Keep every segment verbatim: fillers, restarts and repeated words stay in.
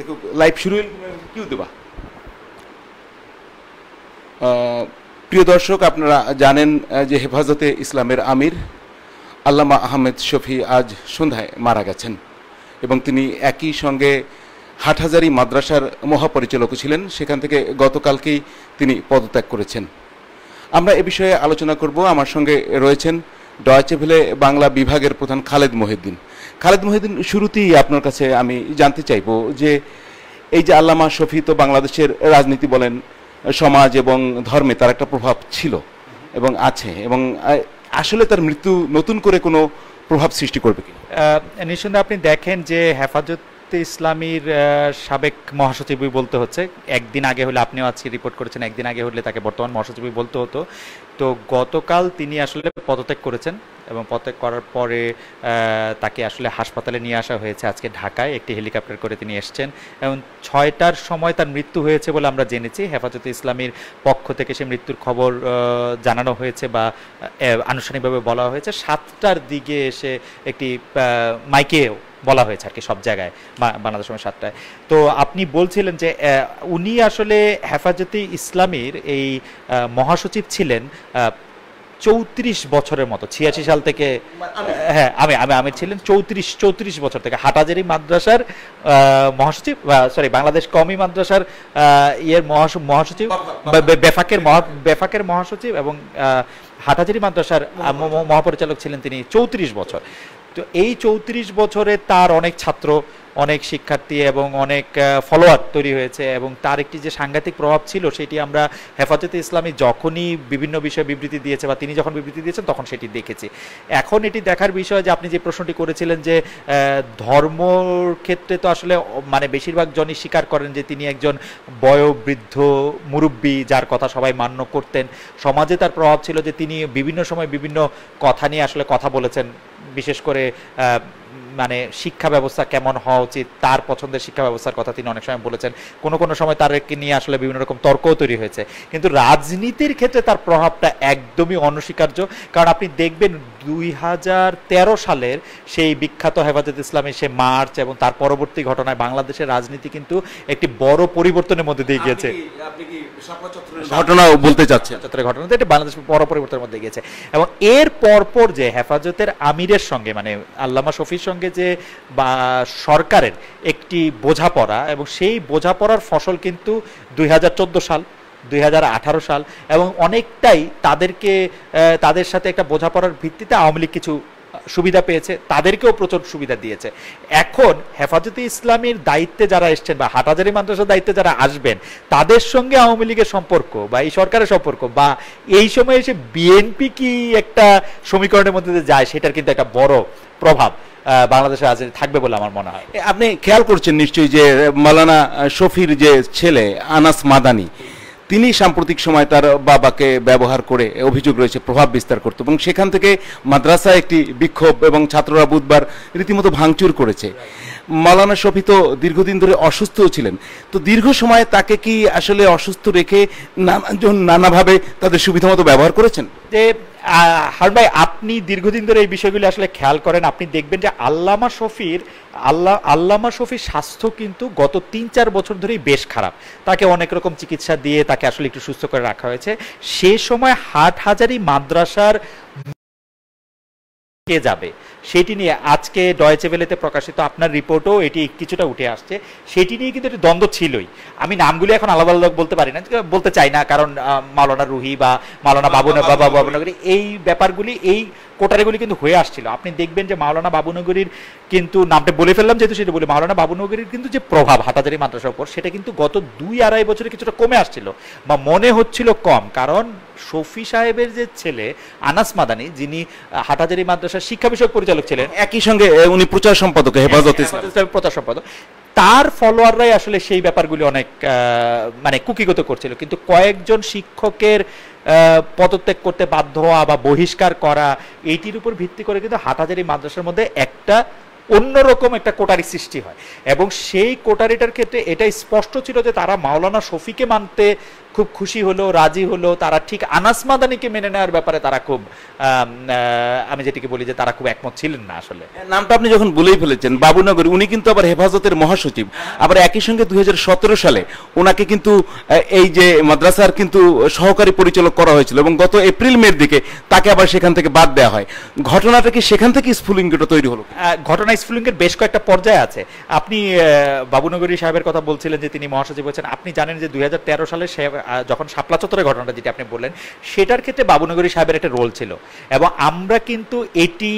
দেখো লাইভ শুরু কিউ দেবা। প্রিয় দর্শক, আপনারা জানেন যে হেফাজতে ইসলামের আমির আল্লামা আহমেদ শফি আজ সন্ধ্যায় মারা গেছেন এবং তিনি একই সঙ্গে হাটহাজারী মাদ্রাসার মহাপরিচালকও ছিলেন। সেখান থেকে গতকালকেই তিনি পদত্যাগ করেছেন। আমরা এ বিষয়ে আলোচনা করব। আমার সঙ্গে রয়েছেন ডয়েচে ভেলে বাংলা বিভাগের প্রধান খালেদ মহিউদ্দিন। খালেদ মহিউদ্দিন, শুরুতেই আপনার কাছে আমি জানতে চাইব যে এই যে আল্লামা শফি তো বাংলাদেশের রাজনীতি বলেন, সমাজ এবং ধর্মে তার একটা প্রভাব ছিল এবং আছে, এবং আসলে তার মৃত্যু নতুন করে কোনো প্রভাব সৃষ্টি করবে কি? নিঃসন্দেহে আপনি দেখেন যে হেফাজত ইসলামীর সাবেক মহাসচিবই বলতে হচ্ছে, একদিন আগে হলে আপনিও আজকে রিপোর্ট করেছেন, একদিন আগে হলে তাকে বর্তমান মহাসচিবই বলতে হতো। তো গতকাল তিনি আসলে পদত্যাগ করেছেন এবং পদত্যাগ করার পরে তাকে আসলে হাসপাতালে নিয়ে আসা হয়েছে আজকে ঢাকায়, একটি হেলিকপ্টার করে তিনি এসছেন এবং ছয়টার সময় তার মৃত্যু হয়েছে বলে আমরা জেনেছি। হেফাজতে ইসলামীর পক্ষ থেকে সে মৃত্যুর খবর জানানো হয়েছে বা আনুষ্ঠানিকভাবে বলা হয়েছে। সাতটার দিকে এসে একটি মাইকেও বলা হয়েছে আর কি, সব জায়গায় বাংলাদেশ সময় সাতটায়। তো আপনি বলছিলেন যে উনি আসলে হেফাজতে ইসলামীর এই মহাসচিব ছিলেন চৌত্রিশ বছরের মতো, ছিয়াশি সাল থেকে। হ্যাঁ, আমি আমি আমি ছিলেন চৌত্রিশ চৌত্রিশ বছর থেকে হাটহাজারী মাদ্রাসার মহাসচিব, সরি বাংলাদেশ কওমি মাদ্রাসার ইয়ের মহাসচিব, বেফাকের বেফাকের মহাসচিব এবং হাটহাজারী মাদ্রাসার মহাপরিচালক ছিলেন তিনি চৌত্রিশ বছর। তো এই চৌত্রিশ বছরে তার অনেক ছাত্র, অনেক শিক্ষার্থী এবং অনেক ফলোয়ার তৈরি হয়েছে এবং তার একটি যে সাংঘাতিক প্রভাব ছিল সেটি আমরা হেফাজতে ইসলামী যখনই বিভিন্ন বিষয়ে বিবৃতি দিয়েছে বা তিনি যখন বিবৃতি দিয়েছেন তখন সেটি দেখেছি। এখন এটি দেখার বিষয় যে আপনি যে প্রশ্নটি করেছিলেন যে ধর্মর ক্ষেত্রে তো আসলে মানে বেশিরভাগ জনই স্বীকার করেন যে তিনি একজন বয়োবৃদ্ধ মুরব্বী যার কথা সবাই মান্য করতেন। সমাজে তার প্রভাব ছিল যে তিনি বিভিন্ন সময় বিভিন্ন কথা নিয়ে আসলে কথা বলেছেন, বিশেষ করে মানে শিক্ষা ব্যবস্থা কেমন হওয়া উচিত, তার পছন্দের শিক্ষা ব্যবস্থার কথা তিনি অনেক সময় বলেছেন। কোনো কোনো সময় তারকে নিয়ে আসলে বিভিন্ন রকম তর্কও তৈরি হয়েছে, কিন্তু রাজনীতির ক্ষেত্রে তার প্রভাবটা একদমই অনস্বীকার্য। কারণ আপনি দেখবেন দুই হাজার তেরো সালের সেই বিখ্যাত হেফাজত ইসলামের সে মার্চ এবং তার পরবর্তী ঘটনায় বাংলাদেশের রাজনীতি কিন্তু একটি বড় পরিবর্তনের মধ্যে দিয়ে গিয়েছে। ঘটনা বলতে চাচ্ছেন, ঘটনা এটি বাংলাদেশ বড় পরিবর্তনের মধ্যে গিয়েছে এবং এর পরপর যে হেফাজতের আমিরের সঙ্গে মানে আল্লামা শফির সঙ্গে যে বা সরকারের একটি বোঝাপড়া এবং সেই বোঝাপড়ার ফসল কিন্তু দুই হাজার চোদ্দ সাল, দুই হাজার আঠারো সাল এবং অনেকটাই তাদেরকে তাদের সাথে একটা বোঝাপড়ার ভিত্তিতে আওয়ামী লীগ কিছু সুবিধা পেয়েছে, তাদেরকেও প্রচুর সুবিধা দিয়েছে। এখন হেফাজতে ইসলামীর দায়িত্বে যারা এসছেন বা হাটহাজারী মাদ্রাসার দায়িত্বে যারা আসবেন তাদের সঙ্গে আওয়ামী লীগের সম্পর্ক বা এই সরকারের সম্পর্ক বা এই সময় এসে বিএনপি কি একটা সমীকরণের মধ্যে যায়, সেটার কিন্তু একটা বড় প্রভাব বাংলাদেশে আজ থাকবে বলে আমার মনে হয়। আপনি খেয়াল করছেন নিশ্চয়ই যে মাওলানা শফির যে ছেলে আনাস মাদানী, তিনি সাম্প্রতিক সময় তার বাবাকে ব্যবহার করে অভিযোগ রয়েছে প্রভাব বিস্তার করত এবং সেখান থেকে মাদ্রাসায় একটি বিক্ষোভ এবং ছাত্ররা বুধবার রীতিমতো ভাঙচুর করেছে। মাওলানা শফি তো দীর্ঘদিন ধরে অসুস্থও ছিলেন, তো দীর্ঘ সময় তাকে কি আসলে অসুস্থ রেখে নানাজন নানাভাবে তাদের সুবিধা মতো ব্যবহার করেছেন? যে হারুন ভাই, আপনি দীর্ঘদিন ধরে এই বিষয়গুলি আসলে খেয়াল করেন, আপনি দেখবেন যে আল্লামা শফির আল্লাহ আল্লামা শফির স্বাস্থ্য কিন্তু গত তিন চার বছর ধরেই বেশ খারাপ। তাকে অনেক রকম চিকিৎসা দিয়ে তাকে আসলে একটু সুস্থ করে রাখা হয়েছে। সে সময় হাটহাজারী মাদ্রাসার কে যাবে সেটি নিয়ে আজকে ডয়েচে ভেলেতে প্রকাশিত আপনার রিপোর্টও এটি কিছুটা উঠে আসছে, সেটি নিয়ে কিন্তু একটি দ্বন্দ্ব ছিলই। আমি নামগুলি এখন আলাদা আলাদা বলতে পারি না, বলতে চাই না, কারণ মাওলানা রুহি বা মাওলানা বাবু বাবুনগরী এই ব্যাপারগুলি এই কোটারিগুলি কিন্তু হয়ে আসছিল। আপনি দেখবেন যে মাওলানা বাবুনগরীর কিন্তু নামটা বলে ফেললাম যেহেতু সেটা বলি, মাওলানা বাবুনগরীর কিন্তু যে প্রভাব হাটহাজারী মাদ্রাসার উপর সেটা কিন্তু গত দুই আড়াই বছরে কিছুটা কমে আসছিল বা মনে হচ্ছিল কম। কারণ শফি সাহেবের যে ছেলে আনাস মাদানী, যিনি হাটহাজারী মাদ্রাসার শিক্ষা বিষয়ক পরিচালক ছিলেন, একই সঙ্গে উনি প্রচার সম্পাদক হেফাজত ইসলামের প্রচার সম্পাদক, তার ফলোয়াররাই আসলে সেই ব্যাপারগুলি অনেক মানে কুকিগত করছিল। কিন্তু কয়েকজন শিক্ষকের পদত্যাগ করতে বাধ্য হওয়া বা বহিষ্কার করা, এইটির উপর ভিত্তি করে কিন্তু হাটহাজারী মাদ্রাসার মধ্যে একটা অন্যরকম একটা কোটারি সৃষ্টি হয়, এবং সেই কোটারিটার ক্ষেত্রে এটা স্পষ্ট ছিল যে তারা মাওলানা শফিকে মানতে খুব খুশি হলো, রাজি হলো, তারা ঠিক আনাস মাদানিকে মেনে নেওয়ার ব্যাপারে তারা খুব আমি যেটিকে বলি যে তারা খুব একমত ছিলেন না। আসলে নামটা আপনি যখন বলেই ফেলেছেন বাবুনগরী, উনি কিন্তু আবার হেফাজতের মহাসচিব, আবার একই সঙ্গে দুই হাজার সতেরো সালে ওনাকে কিন্তু এই যে মাদ্রাসার কিন্তু সহকারী পরিচালক করা হয়েছিল, এবং গত এপ্রিল মের দিকে তাকে আবার সেখান থেকে বাদ দেওয়া হয়। ঘটনাটা কি সেখান থেকে স্ফুলিঙ্গটা তৈরি হলো? ঘটনা স্ফুলিঙ্গের বেশ কয়েকটা পর্যায়ে আছে। আপনি বাবুনগরী সাহেবের কথা বলছিলেন যে তিনি মহাসচিব হয়েছেন, আপনি জানেন যে দুই হাজার তেরো সালে যখন শাপলা চত্বরের ঘটনাটা যেটা আপনি বললেন, সেটার ক্ষেত্রে বাবুনগরী সাহেবের একটা রোল ছিল, এবং আমরা কিন্তু এটি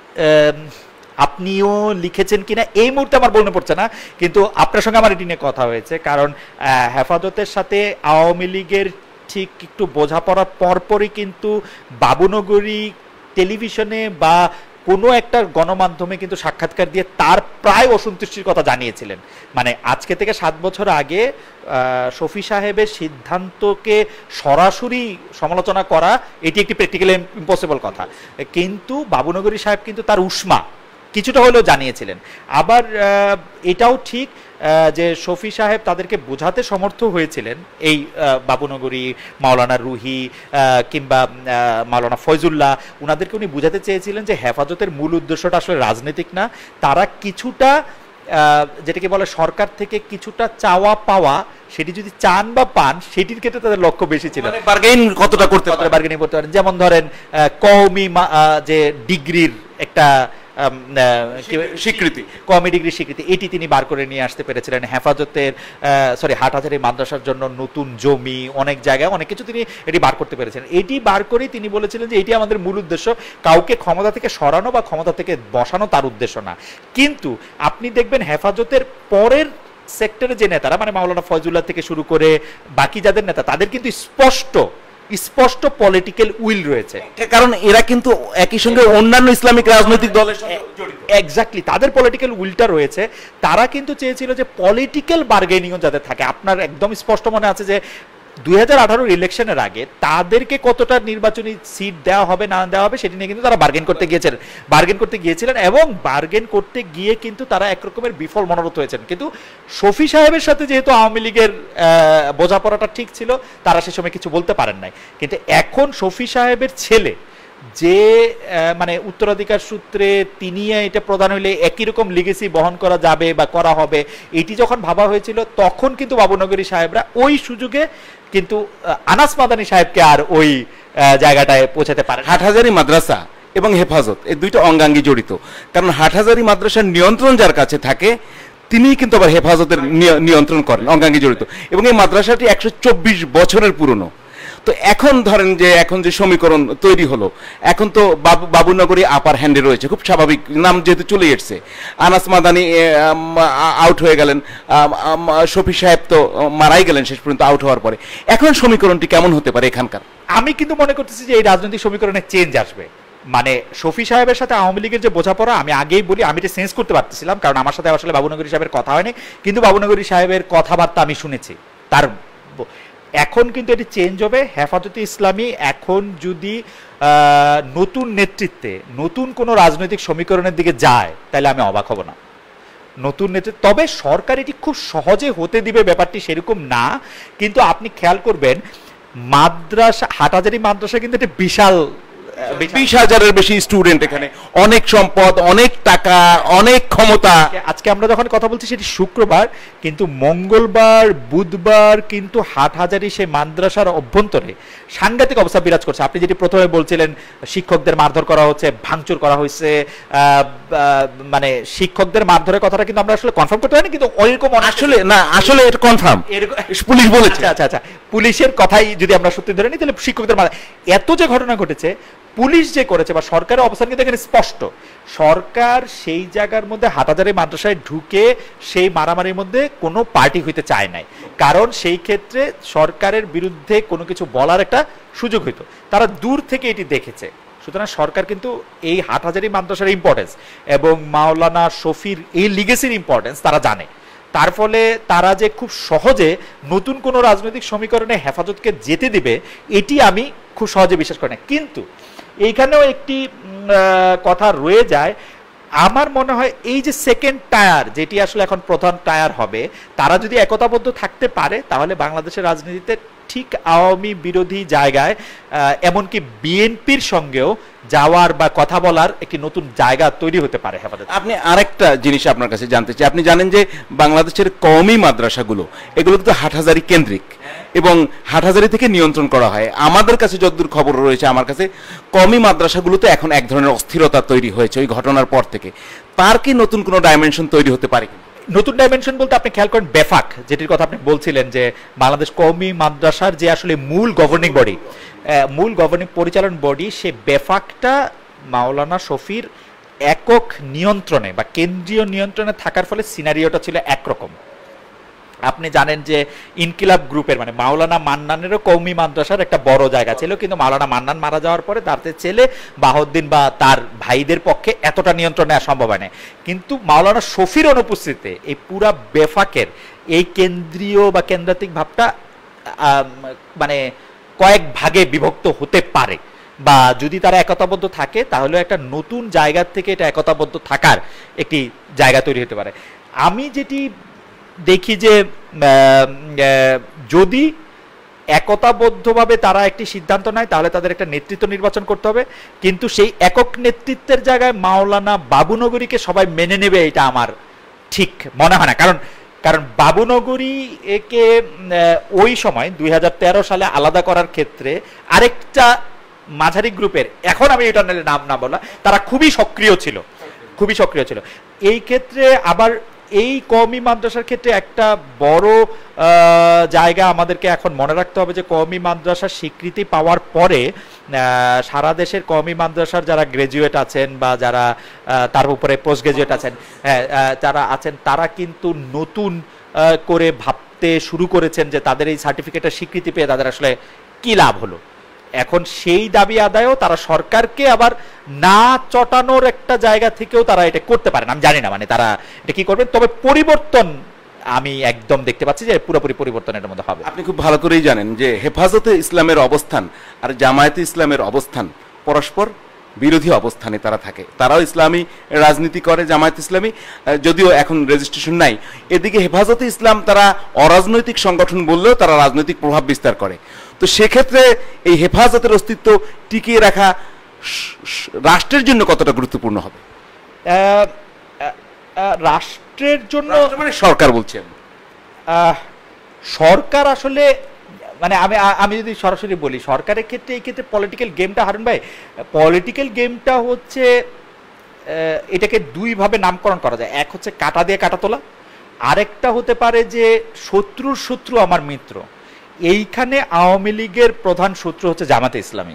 আপনিও লিখেছেন কিনা এই মুহূর্তে আমার মনে পড়ছে না, কিন্তু আপনার সঙ্গে আমার এটি নিয়ে কথা হয়েছে। কারণ হেফাজতের সাথে আওয়ামী লীগের ঠিক একটু বোঝাপড়ার পরপরই কিন্তু বাবুনগরী টেলিভিশনে বা কোনো একটা গণমাধ্যমে কিন্তু সাক্ষাৎকার দিয়ে তার প্রায় অসন্তুষ্টির কথা জানিয়েছিলেন। মানে আজকে থেকে সাত বছর আগে শফি সাহেবের সিদ্ধান্তকে সরাসরি সমালোচনা করা এটি একটি প্র্যাকটিক্যালি ইম্পসিবল কথা, কিন্তু বাবুনগরী সাহেব কিন্তু তার উষ্মা কিছুটা হলেও জানিয়েছিলেন। আবার এটাও ঠিক যে শফি সাহেব তাদেরকে বোঝাতে সমর্থ হয়েছিলেন, এই বাবুনগরী, মাওলানা রুহি কিংবা মাওলানা ফয়জুল্লাহ, উনাদেরকে উনি বোঝাতে চেয়েছিলেন যে হেফাজতের মূল উদ্দেশ্যটা আসলে রাজনৈতিক না, তারা কিছুটা যেটাকে বলে সরকার থেকে কিছুটা চাওয়া পাওয়া, সেটি যদি চান বা পান সেটির ক্ষেত্রে তাদের লক্ষ্য বেশি ছিল। বার্গেনিং কতটা করতে পারে, বার্গেনিং করতে পারেন। যেমন ধরেন কওমি যে ডিগ্রির একটা স্বীকৃতি, কওমি ডিগ্রির স্বীকৃতি, এটি তিনি বার করে নিয়ে আসতে পেরেছিলেন। হেফাজতের সরি হাটহাজারী মাদ্রাসার জন্য নতুন জমি, অনেক জায়গায় অনেক কিছু তিনি এটি বার করতে পেরেছেন। এটি বার করেই তিনি বলেছিলেন যে এটি আমাদের মূল উদ্দেশ্য, কাউকে ক্ষমতা থেকে সরানো বা ক্ষমতা থেকে বসানো তার উদ্দেশ্য না। কিন্তু আপনি দেখবেন হেফাজতের পরের সেক্টরে যে নেতারা, মানে মাওলানা ফয়জুল্লাহ থেকে শুরু করে বাকি যাদের নেতা, তাদের কিন্তু স্পষ্ট স্পষ্ট পলিটিক্যাল উইল রয়েছে, কারণ এরা কিন্তু একই সঙ্গে অন্যান্য ইসলামিক রাজনৈতিক দলের সঙ্গে জড়িত। এক্স্যাক্টলি, তাদের পলিটিক্যাল উইলটা রয়েছে। তারা কিন্তু চেয়েছিল যে পলিটিক্যাল বার্গেনিংও যাদের থাকে। আপনার একদম স্পষ্ট মনে আছে যে দুই হাজার আঠারোর ইলেকশনের আগে তাদেরকে কতটা নির্বাচনী সিট দেওয়া হবে না দেওয়া হবে সেটি নিয়ে কিন্তু তারা বার্গেন করতে গিয়েছিলেন বার্গেন করতে গিয়েছিলেন এবং বার্গেন করতে গিয়ে কিন্তু তারা একরকমের বিফল মনোরথ হয়েছেন। কিন্তু শফি সাহেবের সাথে যেহেতু আওয়ামী লীগের বোঝাপড়াটা ঠিক ছিল, তারা সে সময় কিছু বলতে পারেন নাই। কিন্তু এখন শফি সাহেবের ছেলে যে মানে উত্তরাধিকার সূত্রে তিনি এটা প্রদান হইলে একই রকম লিগেসি বহন করা যাবে বা করা হবে, এটি যখন ভাবা হয়েছিল তখন কিন্তু বাবুনগরী সাহেবরা ওই সুযোগে কিন্তু আনাস মাদানী সাহেবকে আর ওই জায়গাটায় পৌঁছাতে পারে। হাটহাজারী মাদ্রাসা এবং হেফাজত এই দুইটা অঙ্গাঙ্গি জড়িত, কারণ হাটহাজারী মাদ্রাসার নিয়ন্ত্রণ যার কাছে থাকে তিনি কিন্তু আবার হেফাজতের নিয়ন্ত্রণ করেন, অঙ্গাঙ্গি জড়িত। এবং এই মাদ্রাসাটি একশো চব্বিশ বছরের পুরনো। তো এখন ধরেন যে এখন যে সমীকরণ তৈরি হলো, এখন তো বাবু বাবুনগরী আপার হ্যান্ডে রয়েছে, খুব স্বাভাবিক, নাম যেহেতু চলে এসছে। আনাস মাদানী আউট হয়ে গেলেন, শফি সাহেব তো মারাই গেলেন শেষ পর্যন্ত আউট হওয়ার পরে। এখন সমীকরণটি কেমন হতে পারে এখানকার? আমি কিন্তু মনে করতেছি যে এই রাজনৈতিক সমীকরণে চেঞ্জ আসবে। মানে শফি সাহেবের সাথে আওয়ামী লীগের যে বোঝাপড়া, আমি আগেই বলি আমি এটা সেন্স করতে পারতেছিলাম, কারণ আমার সাথে আসলে বাবুনগরী সাহেবের কথা হয়নি, কিন্তু বাবুনগরী সাহেবের কথাবার্তা আমি শুনেছি তার। এখন কিন্তু এটি চেঞ্জ হবে। হেফাজতে ইসলামী এখন যদি নতুন নেতৃত্বে নতুন কোনো রাজনৈতিক সমীকরণের দিকে যায় তাহলে আমি অবাক হব না। নতুন নেতৃত্ব, তবে সরকার এটি খুব সহজে হতে দিবে ব্যাপারটি সেরকম না। কিন্তু আপনি খেয়াল করবেন মাদ্রাসা, হাটহাজারী মাদ্রাসা কিন্তু একটা বিশাল বিশ হাজারের বেশি স্টুডেন্ট, এখানে অনেক সম্পদ, অনেক টাকা, অনেক ক্ষমতা। আজকে আমরা যখন কথা বলছি সেটি শুক্রবার, কিন্তু মঙ্গলবার বুধবার কিন্তু হাটহাজারী সেই মাদ্রাসার অভ্যন্তরে সাংঘাতিক অবস্থা বিরাজ করছে। আপনি যেটি প্রথমে বলছিলেন শিক্ষকদের মারধর করা হচ্ছে, ভাঙচুর করা হয়েছে, মানে শিক্ষকদের মারধরের কথাটা কিন্তু আমরা আসলে কনফার্ম করতে পারিনি, কিন্তু ওইরকম আসলে না, আসলে এটা কনফার্ম পুলিশ বলেছে। আচ্ছা আচ্ছা, পুলিশের কথাই যদি আমরা সত্যি ধরে নিই তাহলে শিক্ষকদের এত যে ঘটনা ঘটেছে, পুলিশ যে করেছে বা সরকারের অবস্থান কিন্তু এখানে স্পষ্ট। সরকার সেই জায়গার মধ্যে হাটহাজারী মাদ্রাসায় ঢুকে সেই মারামারির মধ্যে কোনো পার্টি হইতে চায় নাই, কারণ সেই ক্ষেত্রে সরকারের বিরুদ্ধে কোনো কিছু বলার একটা সুযোগ হইতো। তারা দূর থেকে এটি দেখেছে। সুতরাং সরকার কিন্তু এই হাটহাজারী মাদ্রাসার ইম্পর্টেন্স এবং মাওলানা শফির এই লিগেসির ইম্পর্টেন্স তারা জানে। তার ফলে তারা যে খুব সহজে নতুন কোনো রাজনৈতিক সমীকরণে হেফাজতকে যেতে দিবে এটি আমি খুব সহজে বিশ্বাস করি না। কিন্তু এইখানেও একটি কথা রয়ে যায়, আমার মনে হয় এই যে সেকেন্ড টায়ার, যেটি আসলে এখন প্রধান টায়ার হবে, তারা যদি একতাবদ্ধ থাকতে পারে তাহলে বাংলাদেশের রাজনীতিতে ঠিক আওয়ামী বিরোধী জায়গায় এমনকি বিএনপির সঙ্গেও যাওয়ার বা কথা বলার একটি নতুন জায়গা তৈরি হতে পারে হেফাজত। আপনি আরেকটা জিনিস আপনার কাছে জানতে চাই, আপনি জানেন যে বাংলাদেশের কওমি মাদ্রাসাগুলো এগুলো কিন্তু হাটহাজারী কেন্দ্রিক এবং হাটহাজারী থেকে নিয়ন্ত্রণ করা হয়। আমাদের কাছে যতদূর খবর রয়েছে, আমার কাছে কওমি মাদ্রাসাগুলোতে এখন এক ধরনের অস্থিরতা তৈরি হয়েছে ওই ঘটনার পর থেকে। তার কি নতুন কোনো ডাইমেনশন তৈরি হতে পারে? নতুন ডাইমেনশন বলতে আপনি খেয়াল করেন বেফাক, যেটির কথা আপনি বলছিলেন, যে বাংলাদেশ কওমি মাদ্রাসার যে আসলে মূল গভর্নিং বডি, মূল গভর্নিং পরিচালন বডি, সে বেফাকটা মাওলানা শফির একক নিয়ন্ত্রণে বা কেন্দ্রীয় নিয়ন্ত্রণে থাকার ফলে সিনারিওটা ছিল একরকম। আপনি জানেন যে ইনকিলাব গ্রুপের মানে মাওলানা মান্নানেরও কওমি মাদ্রাসার একটা বড় জায়গা ছিল, কিন্তু মাওলানা মান্নান মারা যাওয়ার পরে তার ছেলে বাহাউদ্দিন বা তার ভাইদের পক্ষে এতটা নিয়ন্ত্রণ নেওয়া সম্ভব হয় না। কিন্তু মাওলানা শফির অনুপস্থিতিতে এই পুরা বেফাকের এই কেন্দ্রীয় বা কেন্দ্রাতিক ভাবটা মানে কয়েক ভাগে বিভক্ত হতে পারে, বা যদি তারা একতাবদ্ধ থাকে তাহলে একটা নতুন জায়গা থেকে এটা একতাবদ্ধ থাকার একটি জায়গা তৈরি হতে পারে। আমি যেটি দেখি যে যদি একতাবদ্ধভাবে তারা একটি সিদ্ধান্ত নেয় তাহলে তাদের একটা নেতৃত্ব নির্বাচন করতে হবে, কিন্তু সেই একক নেতৃত্বের জায়গায় মাওলানা বাবুনগরীকে সবাই মেনে নেবে এটা আমার ঠিক মনে হয় না। কারণ কারণ বাবুনগরী একে ওই সময় দুই হাজার তেরো সালে আলাদা করার ক্ষেত্রে আরেকটা মাঝারি গ্রুপের, এখন আমি এটা নাম না বলা, তারা খুবই সক্রিয় ছিল, খুবই সক্রিয় ছিল এই ক্ষেত্রে। আবার এই কওমি মাদ্রাসার ক্ষেত্রে একটা বড় জায়গা আমাদেরকে এখন মনে রাখতে হবে যে কওমি মাদ্রাসার স্বীকৃতি পাওয়ার পরে সারা দেশের কওমি মাদ্রাসার যারা গ্রাজুয়েট আছেন বা যারা তার উপরে পোস্ট গ্রাজুয়েট আছেন, যারা আছেন তারা কিন্তু নতুন করে ভাবতে শুরু করেছেন যে তাদের এই সার্টিফিকেটের স্বীকৃতি পেয়ে তাদের আসলে কি লাভ হলো। এখন সেই দাবি আদায়ও তারা সরকারকে আবার না চটানোর একটা জায়গা থেকেও তারা এটা করতে পারেন, আমি জানি না মানে তারা এটা কি করবেন। তবে পরিবর্তন আমি একদম দেখতে পাচ্ছি যে পুরোপুরি পরিবর্তন এর মধ্যে হবে। আপনি খুব ভালো করেই জানেন যে হেফাজতে ইসলামের অবস্থান আর জামায়াতে ইসলামের অবস্থান পরস্পর বিরোধী অবস্থানে তারা থাকে। তারাও ইসলামী রাজনীতি করে, জামায়াত ইসলামী, যদিও এখন রেজিস্ট্রেশন নাই। এদিকে হেফাজতে ইসলাম তারা অরাজনৈতিক সংগঠন বললেও তারা রাজনৈতিক প্রভাব বিস্তার করে। তো সেক্ষেত্রে এই হেফাজতের অস্তিত্ব টিকিয়ে রাখা রাষ্ট্রের জন্য কতটা গুরুত্বপূর্ণ হবে? রাষ্ট্রের জন্য মানে সরকার বলছেন, সরকার আসলে মানে আমি আমি যদি সরাসরি বলি সরকারের ক্ষেত্রে এই ক্ষেত্রে পলিটিক্যাল গেমটা, হারুন ভাই, পলিটিক্যাল গেমটা হচ্ছে এটাকে দুইভাবে নামকরণ করা যায়। এক হচ্ছে কাটা দিয়ে কাটা তোলা, আরেকটা হতে পারে যে শত্রুর শত্রু আমার মিত্র। এইখানে আওয়ামী লীগের প্রধান শত্রু হচ্ছে জামাতে ইসলামী,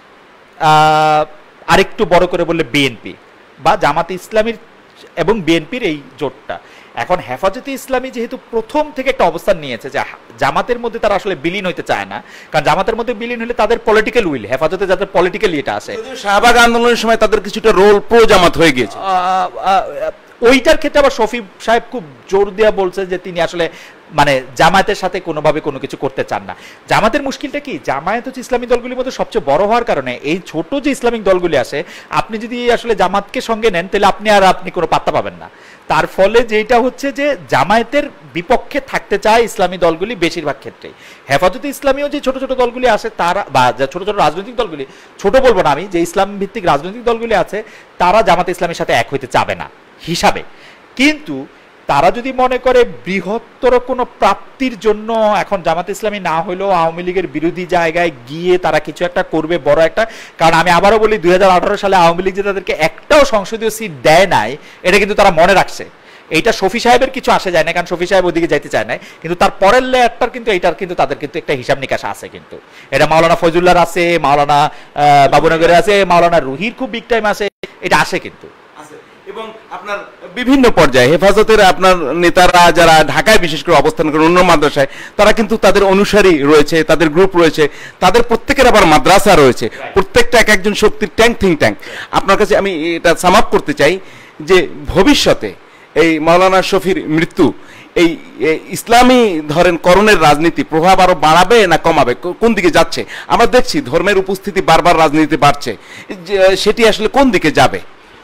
আরেকটু বড় করে বললে বিএনপি বা জামাতে ইসলামীর এবং বিএনপির এই জোটটা। এখন হেফাজতে ইসলামী যেহেতু প্রথম থেকে একটা অবস্থান নিয়েছে যে জামাতের মধ্যে তারা আসলে বিলীন হইতে চায় না, কারণ জামাতের মধ্যে বিলীন হলে তাদের পলিটিক্যাল উইল, হেফাজতে যাদের পলিটিক্যাল ইয়েটা আছে, শাহবাগ আন্দোলনের সময় তাদের কিছুটা রোল প্রো জামাত হয়ে গিয়েছে। ওইটার ক্ষেত্রে আবার শফি সাহেব খুব জোর দিয়া বলছে যে তিনি আসলে মানে জামায়াতের সাথে কোনোভাবে কোনো কিছু করতে চান না। জামাতের মুশকিলটা কি, জামায়াত হচ্ছে ইসলামী দলগুলির মধ্যে সবচেয়ে বড় হওয়ার কারণে এই ছোট যে ইসলামিক দলগুলি আছে, আপনি যদি আসলে জামাতকে সঙ্গে নেন তাহলে আপনি আর আপনি কোনো পাত্তা পাবেন না। তার ফলে যেটা হচ্ছে যে জামায়াতের বিপক্ষে থাকতে চায় ইসলামী দলগুলি বেশিরভাগ ক্ষেত্রেই। হেফাজতে ইসলামীও যে ছোট ছোট দলগুলি আছে তারা, বা ছোট ছোট রাজনৈতিক দলগুলি, ছোট বলবো না আমি, যে ইসলাম ভিত্তিক রাজনৈতিক দলগুলি আছে তারা জামাতে ইসলামের সাথে এক হইতে চাবে না হিসাবে। কিন্তু তারা যদি মনে করে বৃহত্তর কোনো প্রাপ্তির জন্য এখন জামাত ইসলামী না হলেও আওয়ামী লীগের বিরোধী জায়গায় গিয়ে তারা কিছু একটা করবে বড় একটা, কারণ আমি আবারও বলি দুই হাজার আঠারো সালে আওয়ামী লীগ যে তাদেরকে একটাও সংসদীয় সিট দেয় নাই এটা কিন্তু তারা মনে রাখছে। এইটা শফি সাহেবের কিছু আসে যায় না, কারণ শফি সাহেব ওদিকে যাইতে চায় না, কিন্তু তার পরের লেয়ারটার কিন্তু এইটার কিন্তু তাদের কিন্তু একটা হিসাব নিকাশ আছে। কিন্তু এটা মাওলানা ফয়জুল্লাহর আছে, মাওলানা বাবুনগরের আছে, মাওলানা রুহির খুব বিগ টাইম আছে, এটা আসে কিন্তু। এবং আপনার বিভিন্ন পর্যায়ে হেফাজতের আপনার নেতারা যারা ঢাকায় বিশেষ করে অবস্থান করেন, অন্য মাদ্রাসায়, তারা কিন্তু তাদের অনুসারী রয়েছে, তাদের গ্রুপ রয়েছে, তাদের প্রত্যেকের আবার মাদ্রাসা রয়েছে, প্রত্যেকটা এক একজন শক্তির ট্যাঙ্ক থিঙ্ক ট্যাঙ্ক। আপনার কাছে আমি এটা সাম আপ করতে চাই যে ভবিষ্যতে এই মাওলানা শফির মৃত্যু এই ইসলামী ধরেন করণের রাজনীতি প্রভাব আরো বাড়াবে না কমাবে, কোন দিকে যাচ্ছে? আমরা দেখছি ধর্মের উপস্থিতি বারবার রাজনীতিতে বাড়ছে, সেটি আসলে কোন দিকে যাবে?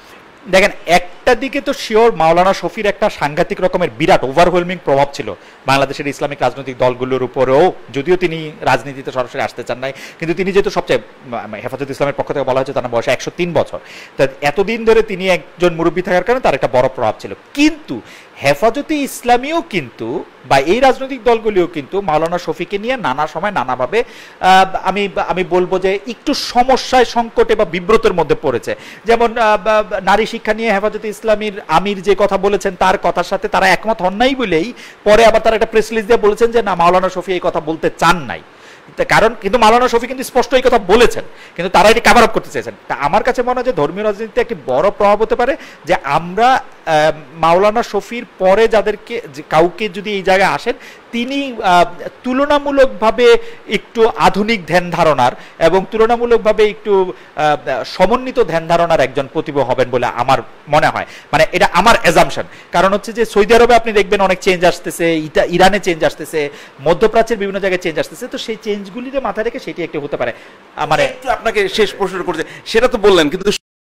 দেখেন একটা দিকে তো শিওর মাওলানা শফির একটা সাংঘাতিক রকমের বিরাট ওভারওয়েলমিং প্রভাব ছিল বাংলাদেশের ইসলামিক রাজনৈতিক দলগুলোর উপরেও, যদিও তিনি রাজনীতিতে সরাসরি আসতে চান নাই, কিন্তু তিনি যেহেতু সবচেয়ে হেফাজত ইসলামের পক্ষ থেকে বলা হয়েছে তার বয়স একশো তিন বছর, তা এতদিন ধরে তিনি একজন মুরব্বী থাকার কারণে তার একটা বড় প্রভাব ছিল। কিন্তু হেফাজতে ইসলামীও কিন্তু বা এই রাজনৈতিক দলগুলিও কিন্তু মাওলানা শফিকে নিয়ে নানা সময় নানাভাবে আমি আমি বলবো যে একটু সমস্যায় সংকটে বা বিব্রতের মধ্যে পড়েছে। যেমন নারী শিক্ষা নিয়ে হেফাজতে ইসলামীর আমির যে কথা বলেছেন তার কথার সাথে তারা একমত হন নাই বলেই পরে আবার তারা একটা প্রেস রিলিজ দিয়ে বলেছেন যে না, মাওলানা শফি এই কথা বলতে চান নাই। কারণ কিন্তু মাওলানা শফি কিন্তু স্পষ্ট এই কথা বলেছেন, কিন্তু তারা এটি কাভার আপ করতে চেয়েছেন। তা আমার কাছে মনে হয় যে ধর্মীয় রাজনীতিতে একটি বড় প্রভাব হতে পারে যে আমরা মাওলানা শফির পরে যাদেরকে কাউকে যদি এই জায়গায় আসেন তিনি তুলনামূলকভাবে একটু আধুনিক ধ্যান ধারণার এবং তুলনামূলকভাবে একটু সমন্বিত ধ্যান ধারণার একজন প্রতিভা হবেন বলে আমার মনে হয়। মানে এটা আমার অ্যাজাম্পশন। কারণ হচ্ছে যে সৌদি আরবে আপনি দেখবেন অনেক চেঞ্জ আসতেছে, ইরানে চেঞ্জ আসতেছে, মধ্যপ্রাচ্যের বিভিন্ন জায়গায় চেঞ্জ আসতেছে, তো সেই চেঞ্জগুলিতে মাথায় রেখে সেটি একটু হতে পারে। মানে আপনাকে শেষ প্রশ্ন করছে সেটা তো বললেন, কিন্তু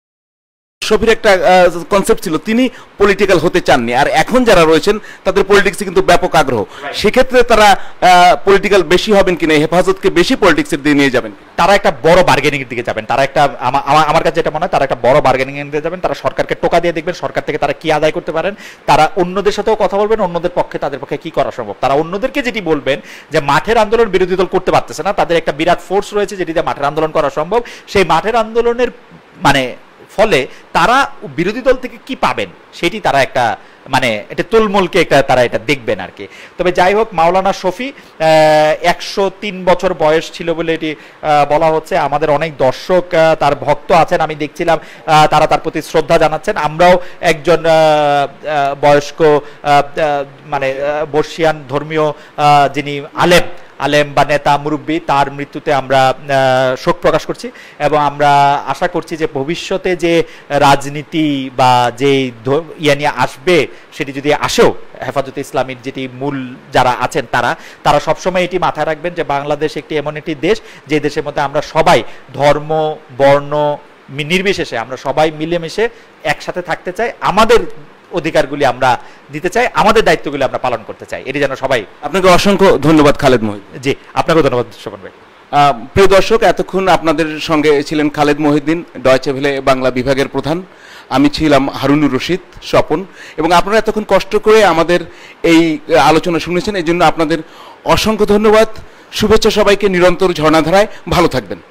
শফির একটা কনসেপ্ট ছিল তিনি পলিটিক্যাল হতে চাননি, আর এখন যারা রয়েছেন তাদের পলিটিক্সে কিন্তু ব্যাপক আগ্রহ, সেক্ষেত্রে তারা পলিটিক্যাল বেশি হবেন কিনা, হেফাজতকে বেশি পলিটিক্সের দিকে নিয়ে যাবেন, তারা একটা বড় বার্গেনিং এর দিকে যাবেন, তারা একটা আমার কাছে যেটা মনে হয় তারা একটা বড় বার্গেনিং এর দিকে যাবেন, তারা সরকারকে টোকা দিয়ে দেখবেন সরকার থেকে তারা কি আদায় করতে পারেন, তারা অন্যদের সাথেও কথা বলবেন, অন্যদের পক্ষে তাদের পক্ষে কি করা সম্ভব, তারা অন্যদেরকে যেটি বলবেন যে মাঠের আন্দোলন বিরোধী দল করতে পারতেছে না, তাদের একটা বিরাট ফোর্স রয়েছে যেটিতে মাঠের আন্দোলন করা সম্ভব, সেই মাঠের আন্দোলনের মানে ফলে তারা বিরোধী দল থেকে কি পাবেন সেটি তারা একটা মানে এটা তুলমুলকে একটা তারা এটা দেখবেন আর কি। তবে যাই হোক, মাওলানা শফি একশো তিন বছর বয়স ছিল বলে এটি বলা হচ্ছে। আমাদের অনেক দর্শক তার ভক্ত আছেন, আমি দেখছিলাম তারা তার প্রতি শ্রদ্ধা জানাচ্ছেন। আমরাও একজন বয়স্ক মানে বর্ষিয়ান ধর্মীয় যিনি আলেম আলেম বা নেতা মুরব্বী, তার মৃত্যুতে আমরা শোক প্রকাশ করছি এবং আমরা আশা করছি যে ভবিষ্যতে যে রাজনীতি বা যে ইয়া নিয়ে আসবে সেটি যদি আসেও হেফাজতে ইসলামীর যেটি মূল যারা আছেন তারা তারা সবসময় এটি মাথায় রাখবেন যে বাংলাদেশ একটি এমন একটি দেশ যে দেশের মধ্যে আমরা সবাই ধর্ম বর্ণ নির্বিশেষে আমরা সবাই মিলেমিশে একসাথে থাকতে চাই, আমাদের অধিকারগুলি আমরা দিতে চাই, আমাদের দায়িত্বগুলি আমরা পালন করতে চাই, এটি যেন সবাই। আপনাকে অসংখ্য ধন্যবাদ খালেদ মহিউদ্দিন। জি, আপনাকেও ধন্যবাদ স্বপন ভাই। প্রিয় দর্শক, এতক্ষণ আপনাদের সঙ্গে ছিলেন খালেদ মহিউদ্দিন, ডয়চে ভেলে বাংলা বিভাগের প্রধান। আমি ছিলাম হারুনুর রশিদ স্বপন, এবং আপনারা এতক্ষণ কষ্ট করে আমাদের এই আলোচনা শুনেছেন, এই জন্য আপনাদের অসংখ্য ধন্যবাদ। শুভেচ্ছা সবাইকে, নিরন্তর ঝর্ণাধারায় ভালো থাকবেন।